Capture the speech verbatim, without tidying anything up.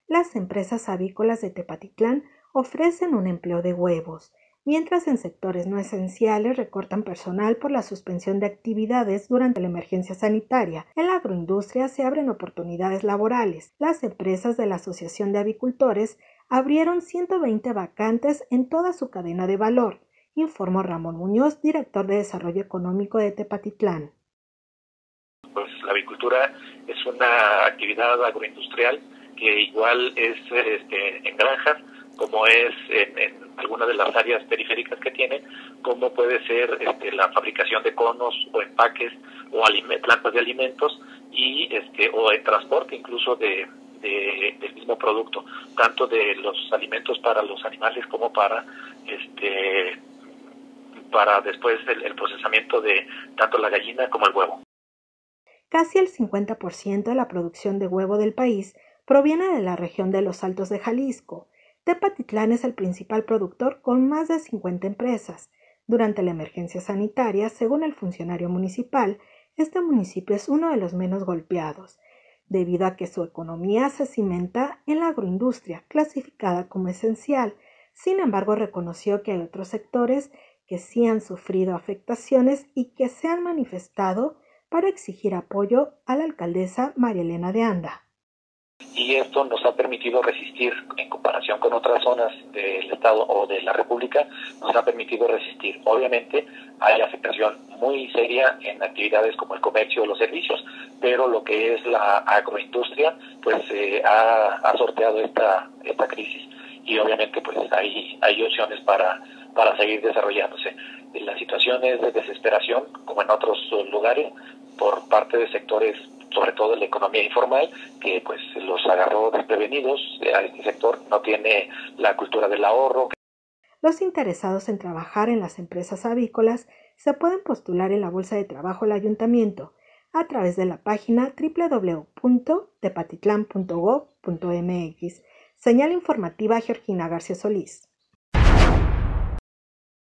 Las empresas avícolas de Tepatitlán ofrecen un empleo de huevos, mientras en sectores no esenciales recortan personal por la suspensión de actividades durante la emergencia sanitaria. En la agroindustria se abren oportunidades laborales. Las empresas de la Asociación de Avicultores abrieron ciento veinte vacantes en toda su cadena de valor, informó Ramón Muñoz, director de Desarrollo Económico de Tepatitlán. Pues la avicultura es una actividad agroindustrial que igual es este, en granjas, como es en, en algunas de las áreas periféricas que tiene, como puede ser este, la fabricación de conos o empaques o aliment, plantas de alimentos y este, o el transporte incluso de, de, del mismo producto, tanto de los alimentos para los animales como para este para después el, el procesamiento de tanto la gallina como el huevo. Casi el cincuenta por ciento de la producción de huevo del país proviene de la región de los Altos de Jalisco. Tepatitlán es el principal productor con más de cincuenta empresas. Durante la emergencia sanitaria, según el funcionario municipal, este municipio es uno de los menos golpeados, debido a que su economía se cimenta en la agroindustria, clasificada como esencial. Sin embargo, reconoció que hay otros sectores que sí han sufrido afectaciones y que se han manifestado para exigir apoyo a la alcaldesa María Elena de Anda. Y esto nos ha permitido resistir, en comparación con otras zonas del Estado o de la República, nos ha permitido resistir. Obviamente hay afectación muy seria en actividades como el comercio o los servicios, pero lo que es la agroindustria pues eh, ha, ha sorteado esta, esta crisis y obviamente pues hay, hay opciones para, para seguir desarrollándose. La situación es de desesperación, como en otros lugares, por parte de sectores, sobre todo de la economía informal, que pues los agarró desprevenidos. A este sector no tiene la cultura del ahorro. Los interesados en trabajar en las empresas avícolas se pueden postular en la Bolsa de Trabajo del Ayuntamiento a través de la página doble u doble u doble u punto tepatitlán punto gob punto eme equis. Señal informativa Georgina García Solís.